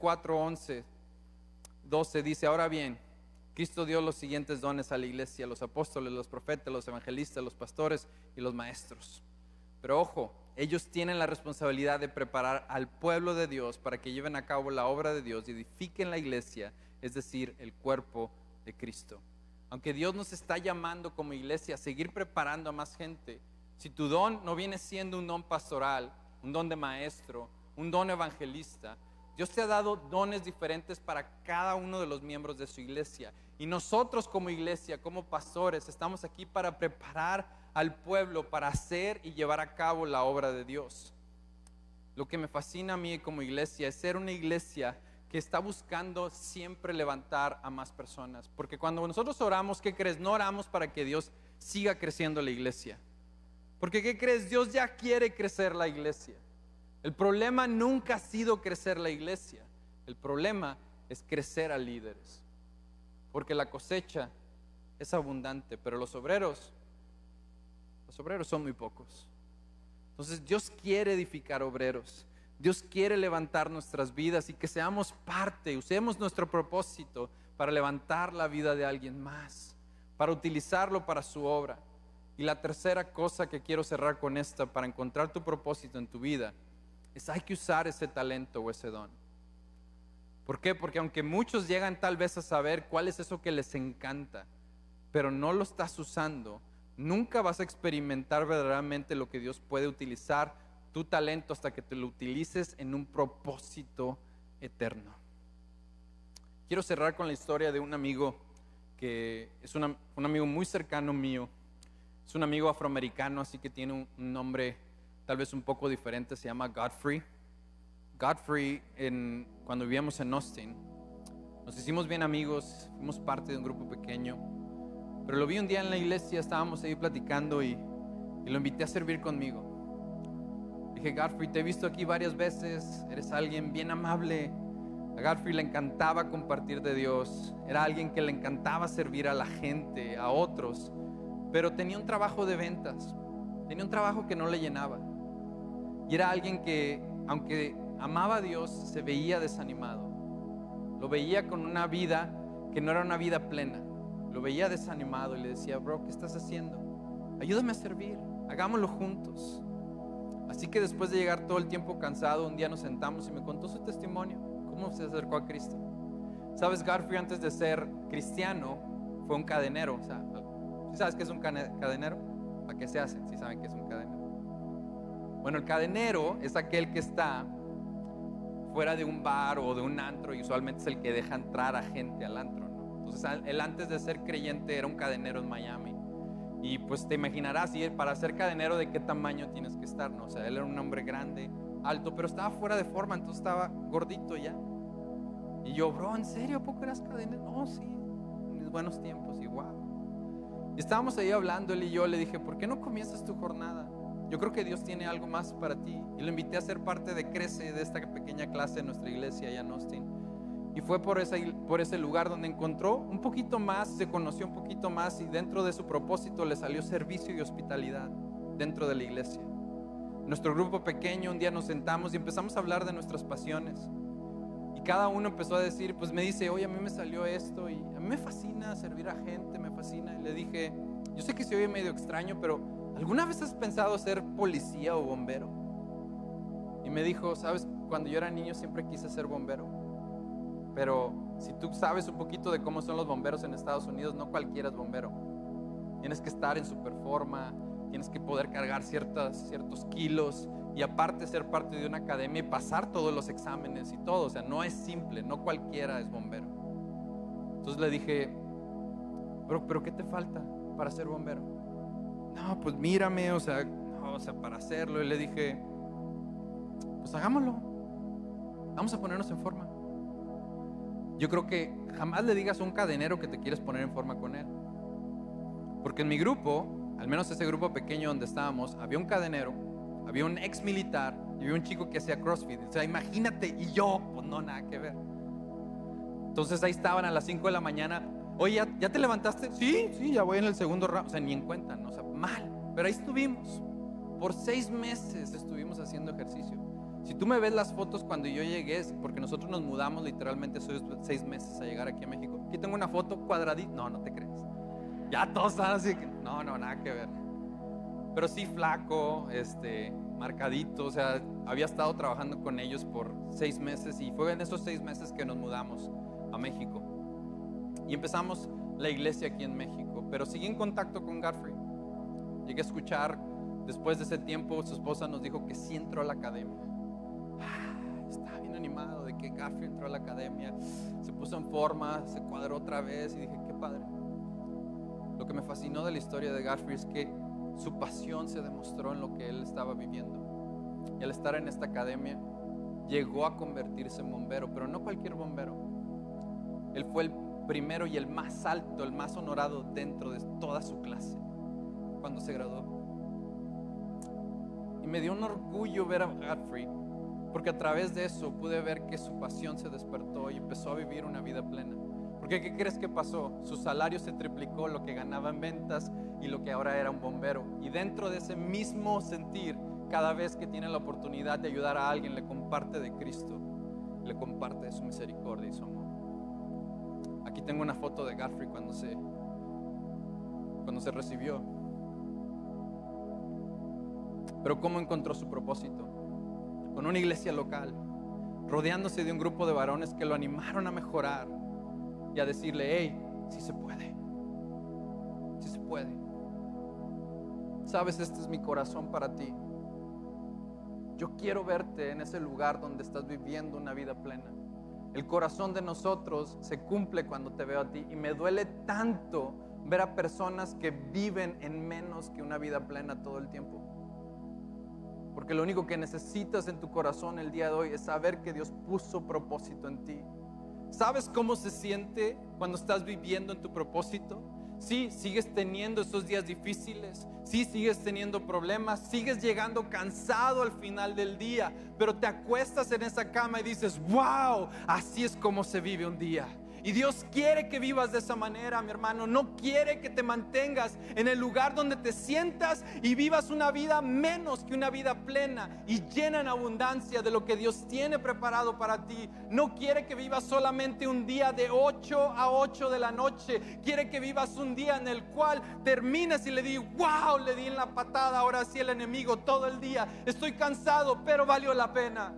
4:11-12 dice, ahora bien, Cristo dio los siguientes dones a la iglesia, los apóstoles, los profetas, los evangelistas, los pastores y los maestros. Pero ojo, ellos tienen la responsabilidad de preparar al pueblo de Dios para que lleven a cabo la obra de Dios y edifiquen la iglesia, es decir, el cuerpo de Cristo. Aunque Dios nos está llamando como iglesia a seguir preparando a más gente, si tu don no viene siendo un don pastoral, un don de maestro, un don evangelista, Dios te ha dado dones diferentes para cada uno de los miembros de su iglesia. Y nosotros como iglesia, como pastores, estamos aquí para preparar al pueblo para hacer y llevar a cabo la obra de Dios. Lo que me fascina a mí como iglesia es ser una iglesia que está buscando siempre levantar a más personas. Porque cuando nosotros oramos, ¿qué crees? No oramos para que Dios siga creciendo la iglesia. Porque ¿qué crees? Dios ya quiere crecer la iglesia. El problema nunca ha sido crecer la iglesia. El problema es crecer a líderes. Porque la cosecha es abundante, pero los obreros son muy pocos. Entonces Dios quiere edificar obreros. Dios quiere levantar nuestras vidas y que seamos parte, usemos nuestro propósito para levantar la vida de alguien más, para utilizarlo para su obra. Y la tercera cosa que quiero cerrar con esta, para encontrar tu propósito en tu vida, es hay que usar ese talento o ese don. ¿Por qué? Porque aunque muchos llegan tal vez a saber cuál es eso que les encanta, pero no lo estás usando, nunca vas a experimentar verdaderamente lo que Dios puede utilizar tu talento hasta que te lo utilices en un propósito eterno. Quiero cerrar con la historia de un amigo que es un amigo muy cercano mío. Es un amigo afroamericano, así que tiene un nombre tal vez un poco diferente, se llama Godfrey. Godfrey, cuando vivíamos en Austin, nos hicimos bien amigos, fuimos parte de un grupo pequeño, pero lo vi un día en la iglesia, estábamos ahí platicando y lo invité a servir conmigo. Dije, Godfrey, te he visto aquí varias veces, eres alguien bien amable. A Godfrey le encantaba compartir de Dios, era alguien que le encantaba servir a la gente, a otros, pero tenía un trabajo de ventas, tenía un trabajo que no le llenaba. Y era alguien que, aunque amaba a Dios, se veía desanimado. Lo veía con una vida que no era una vida plena. Lo veía desanimado y le decía, bro, ¿qué estás haciendo? Ayúdame a servir, hagámoslo juntos. Así que después de llegar todo el tiempo cansado, un día nos sentamos y me contó su testimonio, cómo se acercó a Cristo. Sabes, Godfrey antes de ser cristiano fue un cadenero. O sea, ¿sí sabes qué es un cadenero? ¿Para qué se hace? ¿Sí saben qué es un cadenero? Bueno, el cadenero es aquel que está fuera de un bar o de un antro y usualmente es el que deja entrar a gente al antro, ¿no? Entonces él antes de ser creyente era un cadenero en Miami. Y pues te imaginarás, y para ser cadenero, de qué tamaño tienes que estar, ¿no? O sea, él era un hombre grande, alto, pero estaba fuera de forma, entonces estaba gordito ya. Y yo, bro, ¿en serio? ¿A poco eras cadenero? No, sí, en mis buenos tiempos, y wow. Y estábamos ahí hablando, él y yo, le dije, ¿por qué no comienzas tu jornada? Yo creo que Dios tiene algo más para ti. Y lo invité a ser parte de Crece, de esta pequeña clase de nuestra iglesia allá en Austin. Y fue por ese lugar donde encontró un poquito más, se conoció un poquito más y dentro de su propósito le salió servicio y hospitalidad dentro de la iglesia. Nuestro grupo pequeño, un día nos sentamos y empezamos a hablar de nuestras pasiones. Y cada uno empezó a decir, pues me dice, oye, a mí me salió esto y a mí me fascina servir a gente, me fascina. Y le dije, yo sé que se oye medio extraño, pero ¿alguna vez has pensado ser policía o bombero? Y me dijo, sabes, cuando yo era niño siempre quise ser bombero. Pero si tú sabes un poquito de cómo son los bomberos en Estados Unidos, no cualquiera es bombero. Tienes que estar en super forma, tienes que poder cargar ciertos kilos y aparte ser parte de una academia y pasar todos los exámenes y todo. O sea, no es simple, no cualquiera es bombero. Entonces le dije, pero ¿qué te falta para ser bombero? No, pues mírame, o sea, para hacerlo. Y le dije, pues hagámoslo, vamos a ponernos en forma. Yo creo que jamás le digas a un cadenero que te quieres poner en forma con él, porque en mi grupo, al menos ese grupo pequeño donde estábamos, había un cadenero, había un ex militar y había un chico que hacía CrossFit. O sea, imagínate, y yo, pues no, nada que ver. Entonces ahí estaban a las 5 de la mañana. Oye, ¿ya te levantaste? Sí, ya voy en el segundo round. O sea, ni en cuenta, ¿no? O sea, mal. Pero ahí estuvimos. Por 6 meses estuvimos haciendo ejercicio. Si tú me ves las fotos cuando yo llegué, porque nosotros nos mudamos literalmente esos 6 meses a llegar aquí a México. Aquí tengo una foto cuadradita. No te crees. Ya todos están así que, no, nada que ver. Pero sí flaco, marcadito. O sea, había estado trabajando con ellos por 6 meses y fue en esos 6 meses que nos mudamos a México. Y empezamos la iglesia aquí en México. Pero seguí en contacto con Godfrey. Llegué a escuchar, después de ese tiempo, su esposa nos dijo que sí entró a la academia. Estaba bien animado de que Godfrey entró a la academia. Se puso en forma, se cuadró otra vez y dije, qué padre. Lo que me fascinó de la historia de Godfrey es que su pasión se demostró en lo que él estaba viviendo. Y al estar en esta academia, llegó a convertirse en bombero, pero no cualquier bombero. Él fue el primero y el más alto, el más honorado dentro de toda su clase cuando se graduó. Y me dio un orgullo ver a Godfrey, porque a través de eso pude ver que su pasión se despertó y empezó a vivir una vida plena. Porque ¿qué crees que pasó? Su salario se triplicó, lo que ganaba en ventas y lo que ahora era un bombero. Y dentro de ese mismo sentir, cada vez que tiene la oportunidad de ayudar a alguien, le comparte de Cristo, le comparte de su misericordia y su amor. Aquí tengo una foto de Godfrey cuando se recibió. Pero ¿cómo encontró su propósito? Con una iglesia local, rodeándose de un grupo de varones que lo animaron a mejorar y a decirle, hey, sí se puede, sí se puede. Sabes, este es mi corazón para ti. Yo quiero verte en ese lugar donde estás viviendo una vida plena. El corazón de nosotros se cumple cuando te veo a ti y me duele tanto ver a personas que viven en menos que una vida plena todo el tiempo. Porque lo único que necesitas en tu corazón el día de hoy es saber que Dios puso propósito en ti. ¿Sabes cómo se siente cuando estás viviendo en tu propósito? Sí, sigues teniendo esos días difíciles, sí, sigues teniendo problemas, sigues llegando cansado al final del día, pero te acuestas en esa cama y dices, wow, así es como se vive un día. Y Dios quiere que vivas de esa manera, mi hermano. No quiere que te mantengas en el lugar donde te sientas y vivas una vida menos que una vida plena y llena en abundancia de lo que Dios tiene preparado para ti. No quiere que vivas solamente un día de 8 a 8 de la noche. Quiere que vivas un día en el cual termines y le digas, wow, le di en la patada ahora sí el enemigo todo el día. Estoy cansado, pero valió la pena.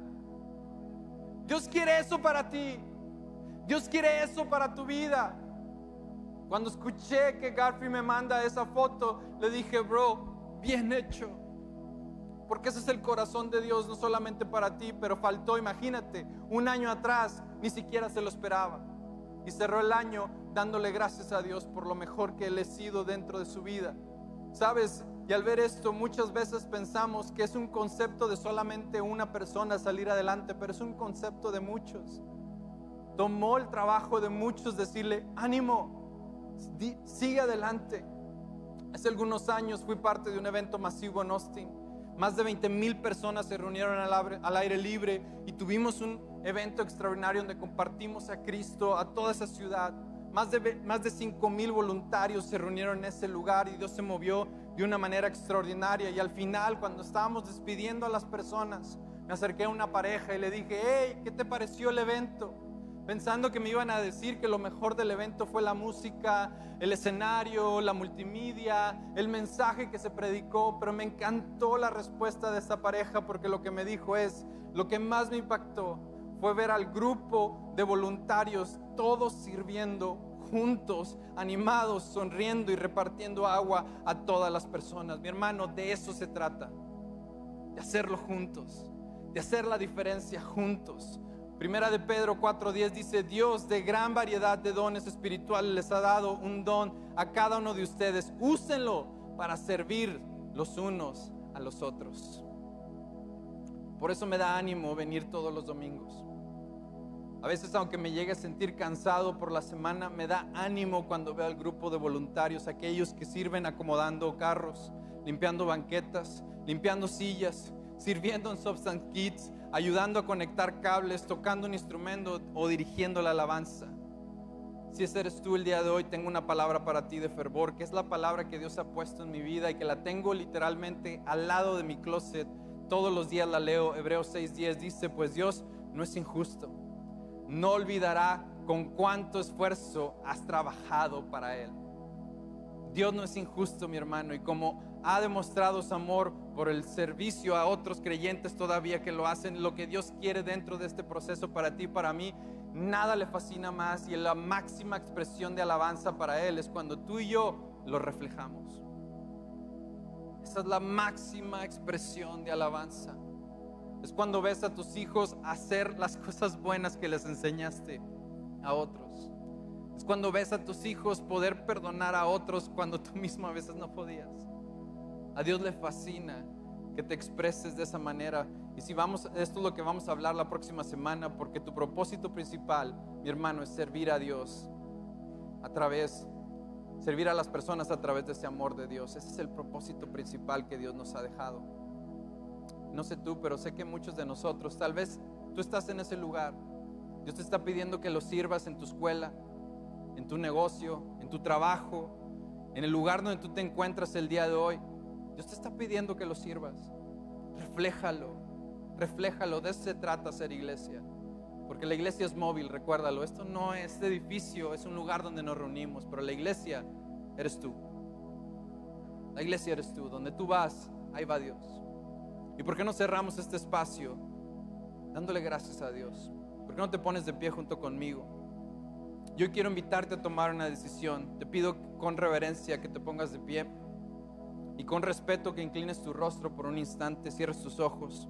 Dios quiere eso para ti. Dios quiere eso para tu vida. Cuando escuché que Godfrey me manda esa foto, le dije, bro, bien hecho. Porque ese es el corazón de Dios, no solamente para ti, pero faltó, imagínate, un año atrás, ni siquiera se lo esperaba. Y cerró el año dándole gracias a Dios por lo mejor que Él ha sido dentro de su vida. ¿Sabes? Y al ver esto, muchas veces pensamos que es un concepto de solamente una persona salir adelante, pero es un concepto de muchos. Tomó el trabajo de muchos decirle, ánimo, sigue adelante. Hace algunos años fui parte de un evento masivo en Austin. Más de 20,000 personas se reunieron al aire libre y tuvimos un evento extraordinario donde compartimos a Cristo a toda esa ciudad. Más de 5,000 voluntarios se reunieron en ese lugar y Dios se movió de una manera extraordinaria. Y al final, cuando estábamos despidiendo a las personas, me acerqué a una pareja y le dije, hey, ¿qué te pareció el evento? Pensando que me iban a decir que lo mejor del evento fue la música, el escenario, la multimedia, el mensaje que se predicó, pero me encantó la respuesta de esta pareja porque lo que me dijo es, lo que más me impactó fue ver al grupo de voluntarios todos sirviendo juntos, animados, sonriendo y repartiendo agua a todas las personas. Mi hermano, de eso se trata, de hacerlo juntos, de hacer la diferencia juntos. Primera de Pedro 4:10 dice: Dios de gran variedad de dones espirituales les ha dado un don a cada uno de ustedes. Úsenlo para servir los unos a los otros. Por eso me da ánimo venir todos los domingos. A veces, aunque me llegue a sentir cansado por la semana, me da ánimo cuando veo al grupo de voluntarios, aquellos que sirven acomodando carros, limpiando banquetas, limpiando sillas, sirviendo en Substance Kids, ayudando a conectar cables, tocando un instrumento o dirigiendo la alabanza. Si ese eres tú el día de hoy, tengo una palabra para ti de fervor, que es la palabra que Dios ha puesto en mi vida y que la tengo literalmente al lado de mi closet. Todos los días la leo. Hebreos 6:10 dice: pues Dios no es injusto, no olvidará con cuánto esfuerzo has trabajado para Él. Dios no es injusto, mi hermano, y como ha demostrado su amor por el servicio a otros creyentes todavía que lo hacen, lo que Dios quiere dentro de este proceso para ti y para mí, nada le fascina más, y la máxima expresión de alabanza para Él es cuando tú y yo lo reflejamos. Esa es la máxima expresión de alabanza. Es cuando ves a tus hijos hacer las cosas buenas que les enseñaste a otros. Es cuando ves a tus hijos poder perdonar a otros cuando tú mismo a veces no podías. A Dios le fascina que te expreses de esa manera. Y si vamos, esto es lo que vamos a hablar la próxima semana, porque tu propósito principal, mi hermano, es servir a Dios servir a las personas a través de ese amor de Dios. Ese es el propósito principal que Dios nos ha dejado. No sé tú, pero sé que muchos de nosotros, tal vez tú estás en ese lugar. Dios te está pidiendo que lo sirvas en tu escuela, en tu negocio, en tu trabajo, en el lugar donde tú te encuentras el día de hoy. Dios te está pidiendo que lo sirvas. Refléjalo. De eso se trata ser iglesia. Porque la iglesia es móvil, recuérdalo. Esto no es este edificio, es un lugar donde nos reunimos, pero la iglesia eres tú. La iglesia eres tú. Donde tú vas, ahí va Dios. ¿Y por qué no cerramos este espacio dándole gracias a Dios? ¿Por qué no te pones de pie junto conmigo? Yo quiero invitarte a tomar una decisión. Te pido con reverencia que te pongas de pie y con respeto que inclines tu rostro por un instante, cierres tus ojos.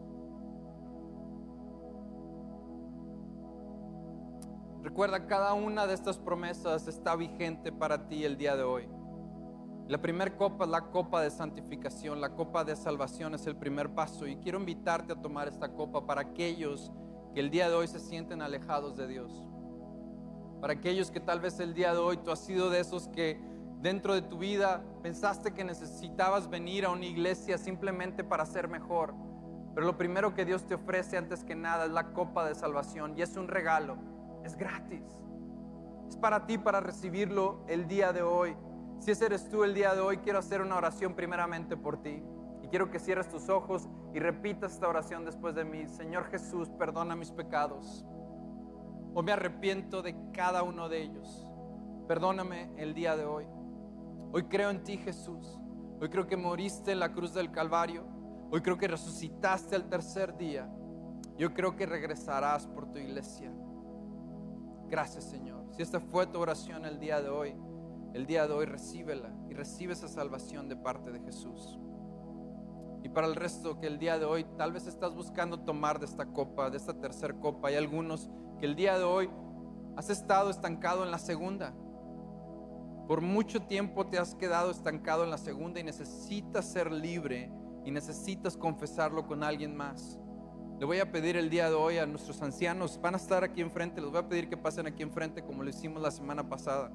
Recuerda, cada una de estas promesas está vigente para ti el día de hoy. La primera copa es la copa de santificación, la copa de salvación es el primer paso, y quiero invitarte a tomar esta copa para aquellos que el día de hoy se sienten alejados de Dios. Para aquellos que tal vez el día de hoy tú has sido de esos que dentro de tu vida pensaste que necesitabas venir a una iglesia simplemente para ser mejor. Pero lo primero que Dios te ofrece antes que nada es la copa de salvación, y es un regalo, es gratis. Es para ti, para recibirlo el día de hoy. Si ese eres tú el día de hoy, quiero hacer una oración primeramente por ti. Y quiero que cierres tus ojos y repitas esta oración después de mí. Señor Jesús, perdona mis pecados. Hoy me arrepiento de cada uno de ellos. Perdóname el día de hoy. Hoy creo en ti, Jesús. Hoy creo que moriste en la cruz del Calvario. Hoy creo que resucitaste al tercer día. Yo creo que regresarás por tu iglesia. Gracias, Señor. Si esta fue tu oración el día de hoy recíbela y recibe esa salvación de parte de Jesús. Y para el resto que el día de hoy tal vez estás buscando tomar de esta copa, de esta tercer copa, hay algunos que el día de hoy has estado estancado en la segunda. Por mucho tiempo te has quedado estancado en la segunda y necesitas ser libre y necesitas confesarlo con alguien más. Le voy a pedir el día de hoy a nuestros ancianos, van a estar aquí enfrente, les voy a pedir que pasen aquí enfrente como lo hicimos la semana pasada.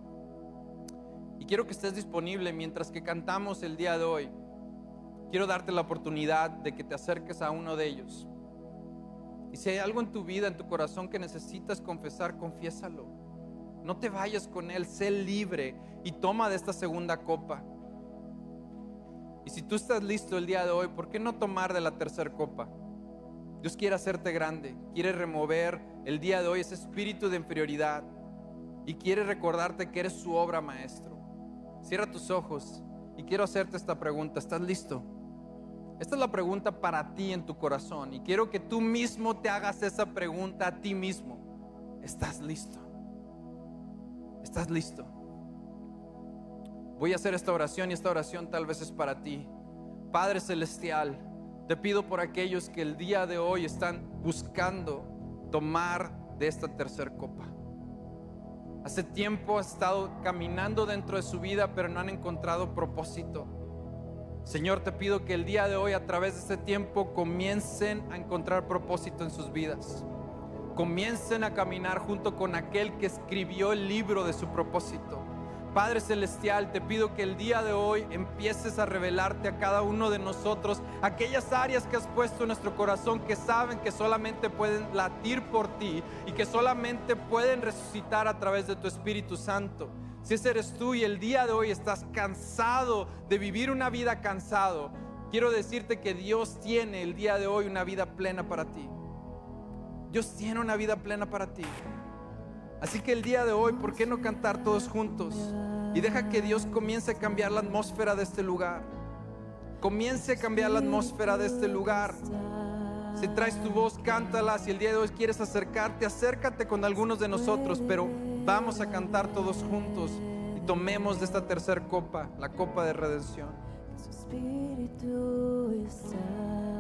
Y quiero que estés disponible mientras que cantamos el día de hoy. Quiero darte la oportunidad de que te acerques a uno de ellos. Y si hay algo en tu vida, en tu corazón que necesitas confesar, confiésalo. No te vayas con él, sé libre y toma de esta segunda copa. Y si tú estás listo el día de hoy, ¿por qué no tomar de la tercera copa? Dios quiere hacerte grande, quiere remover el día de hoy ese espíritu de inferioridad y quiere recordarte que eres su obra maestro. Cierra tus ojos y quiero hacerte esta pregunta. ¿Estás listo? Esta es la pregunta para ti en tu corazón y quiero que tú mismo te hagas esa pregunta a ti mismo. ¿Estás listo? ¿Estás listo? Voy a hacer esta oración y esta oración tal vez es para ti. Padre Celestial, te pido por aquellos que el día de hoy están buscando tomar de esta tercera copa. Hace tiempo han estado caminando dentro de su vida, pero no han encontrado propósito. Señor, te pido que el día de hoy, a través de este tiempo, comiencen a encontrar propósito en sus vidas. Comiencen a caminar junto con aquel que escribió el libro de su propósito. Padre Celestial, te pido que el día de hoy empieces a revelarte a cada uno de nosotros aquellas áreas que has puesto en nuestro corazón, que saben que solamente pueden latir por ti y que solamente pueden resucitar a través de tu Espíritu Santo. Si ese eres tú y el día de hoy estás cansado de vivir una vida cansado, quiero decirte que Dios tiene el día de hoy una vida plena para ti. Dios tiene una vida plena para ti. Así que el día de hoy, ¿por qué no cantar todos juntos? Y deja que Dios comience a cambiar la atmósfera de este lugar. Comience a cambiar la atmósfera de este lugar. Si traes tu voz, cántala. Si el día de hoy quieres acercarte, acércate con algunos de nosotros. Pero vamos a cantar todos juntos y tomemos de esta tercera copa, la copa de redención. Espíritu